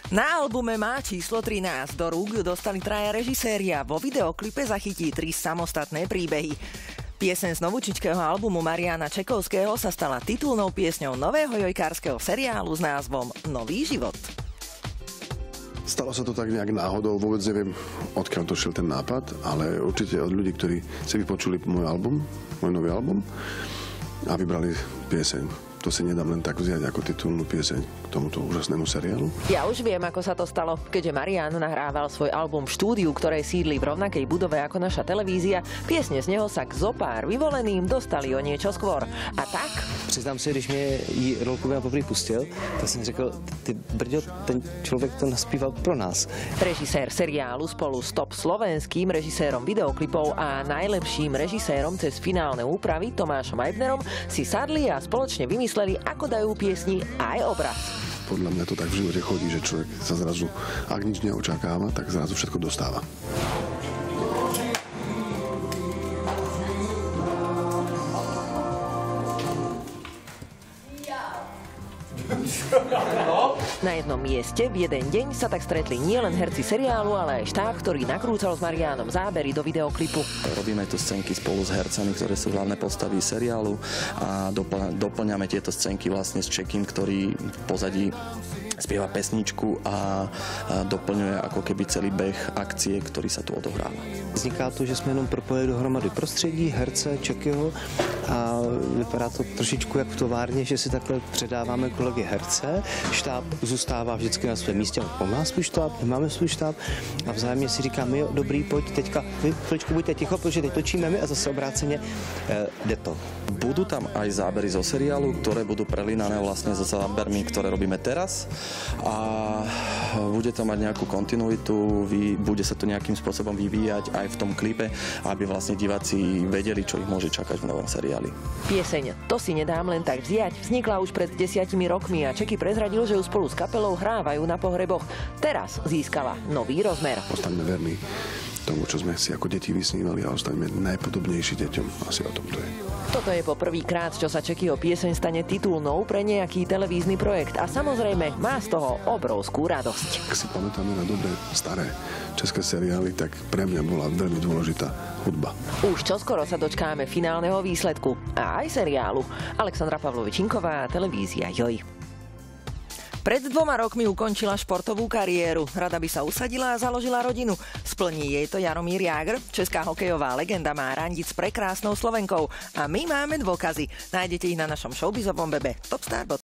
Na albume má číslo 13. Do rúk ju dostali traja režiséri a vo videoklipe zachytí 3 samostatné príbehy. Pieseň z novúčičkého albumu Mariána Čekovského sa stala titulnou piesňou nového jojkárskeho seriálu s názvom Nový život. Stalo sa to tak nejak náhodou, vôbec neviem, odkiaľ došiel ten nápad, ale určite od ľudí, ktorí si vypočuli môj nový album a vybrali pieseň. To si nedám len tak vziať ako titulnú pieseň k tomuto úžasnému seriálu. Ja už viem, ako sa to stalo, keďže Marián nahrával svoj album v štúdiu, ktoré sídli v rovnakej budove ako naša televízia. Piesne z neho sa k zopár vyvoleným dostali o niečo skôr. A tak... Přiznám si, když mě jí rolku poprvé pustil, tak jsem řekl, ty brďo, ten člověk to naspíval pro nás. Režisér seriálu spolu s top slovenským režisérom videoklipov a najlepším režisérom cez finálne úpravy Tomášom Eibnerom si sadli a spoločne vymysleli, ako dajú piesni aj obraz. Podľa mňa to tak v živote chodí, že človek sa zrazu, ak nič neočakáva, tak zrazu všetko dostáva. Na jednom mieste v jeden deň sa tak stretli nielen herci seriálu, ale aj štáb, ktorý nakrúcal s Mariánom zábery do videoklipu. Robíme tu scénky spolu s hercami, ktoré sú hlavné postavy seriálu a doplňame tieto scénky vlastne s Čekým, ktorý v pozadí spieva pesničku a doplňuje ako keby celý beh akcie, ktorý sa tu odohráva. Vzniká to, že jsme jenom propojili dohromady prostředí, herce, Čekyho a vypadá to trošičku jak v továrně, že si takhle předáváme kolegy herce. Štáb zůstává vždycky na svém místě, on má svůj štáb, my máme svůj štáb a vzájemně si říkáme, jo, dobrý, pojď, teďka vy chvíličku buďte ticho, protože teď točíme my a zase obráceně jde to. Budú tam aj zábery zo seriálu, ktoré budú prelínané vlastne so zábermi, ktoré robíme teraz a bude to mať nejakú kontinuitu, bude sa to nejakým spôsobom vyvíjať aj v tom klipe, aby vlastne diváci vedeli, čo ich môže čakať v novom seriáli. Pieseň To si nedám len tak vziať vznikla už pred 10 rokmi a Čeky prezradil, že ju spolu s kapelou hrávajú na pohreboch. Teraz získala nový rozmer. Ostaňme verní tomu, čo sme si ako deti vysnívali a ostaňme najpodobnejší deťom. Asi o tom to je. Toto je po prvýkrát, čo sa Čekyho pieseň stane titulnou pre nejaký televízny projekt a samozrejme má z toho obrovskú radosť. Ak si pamätáme na dobré, staré české seriály, tak pre mňa bola veľmi dôležitá hudba. Už čoskoro sa dočkáme finálneho výsledku a aj seriálu. Alexandra Pavlovičinková, televízia JOJ. Pred 2 rokmi ukončila športovú kariéru. Rada by sa usadila a založila rodinu. Splní jej to Jaromír Jágr. Česká hokejová legenda má randiť s prekrásnou Slovenkou. A my máme dôkazy. Nájdete ich na našom showbizovom webe topstar.sk.